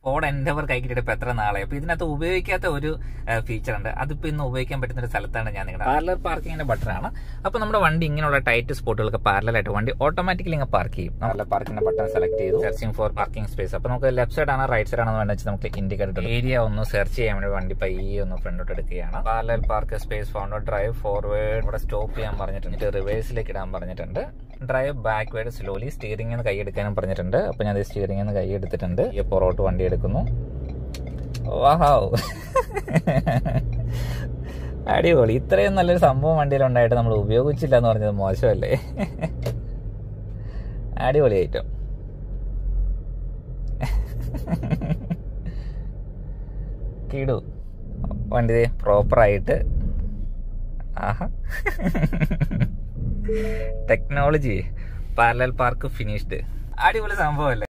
Ford Endeavour കൈ കിട്ടിയിട്ട് ഇപ്പോൾ എത്ര നാളായി. അപ്പോൾ ഇതിനകത്ത് ഉപയോഗിക്കാത്ത ഒരു ഫീച്ചർ ഉണ്ട്. അതിപ്പോൾ ഇന്ന് ഉപയോഗിക്കാൻ പറ്റുന്ന ഒരു സ്ഥലത്താണ് ഞാൻ നിങ്ങളുടെ പാരലൽ പാർക്കിങ്ങിന്റെ ബട്ടണാണ്. അപ്പോൾ നമ്മുടെ വണ്ടി ഇങ്ങനെയുള്ള ടൈറ്റ് സ്പോട്ടുകൾക്ക് പാരലായിട്ട് വണ്ടി ഓട്ടോമാറ്റിക്കലി ഇങ്ങനെ പാർക്ക് ചെയ്യും. പാരലൽ പാർക്കിന്റെ ബട്ടൺ സെലക്ട് ചെയ്തു, സെർച്ചിങ് ഫോർ പാർക്കിംഗ് സ്പേസ്. അപ്പോൾ നമുക്ക് ലെഫ്റ്റ് സൈഡ് ആണോ റൈറ്റ് സൈഡ് ആണോ വേണ്ടത് വെച്ചാൽ നമുക്ക് ഇൻഡിക്കേറ്റർ ഏരിയ ഒന്ന് സെർച്ച് ചെയ്യാൻ വേണ്ടി വണ്ടി പയ്യെ ഒന്ന് ഫ്രണ്ടോട്ട് എടുക്കുകയാണ്. Parallel park space found, drive forward, ഇവിടെ സ്റ്റോപ്പ് ചെയ്യാൻ പറഞ്ഞിട്ടുണ്ട്, റിവേഴ്സിലേക്ക് ഇടാൻ പറഞ്ഞിട്ടുണ്ട്, ഡ്രൈവ് ബാക്ക്വേർഡ് സ്ലോലി, സ്റ്റിയറിംഗിൽ നിന്ന് കൈ എടുക്കാനും പറഞ്ഞിട്ടുണ്ട്. അപ്പോൾ ഞാൻ സ്റ്റിയറിംഗിൽ നിന്ന് കൈ എടുത്തിട്ടുണ്ട്, ഈ പുറകോട്ട് വണ്ടി എടുക്കുന്നു. വാവ്, അടിപൊളി. ഇത്രയും നല്ലൊരു സംഭവം വണ്ടിയിലുണ്ടായിട്ട് നമ്മൾ ഉപയോഗിച്ചില്ല എന്ന് പറഞ്ഞത് മോശമല്ലേ? അടിപൊളി ഐറ്റം. കിടു വണ്ടി പ്രോപ്പറായിട്ട്. ആഹാ, ടെക്നോളജി പാരലൽ പാർക്ക് ഫിനിഷ്ഡ്. അടിപൊളി സംഭവമല്ലേ?